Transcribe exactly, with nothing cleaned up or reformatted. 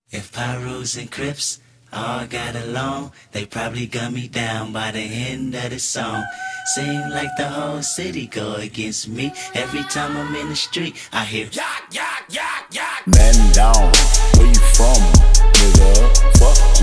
If Pyros and Crips all got along, they probably gun me down by the end of the song. Seem like the whole city go against me. Every time I'm in the street, I hear yak, yak, yak, yak. Man down, where you from, nigga? Fuck.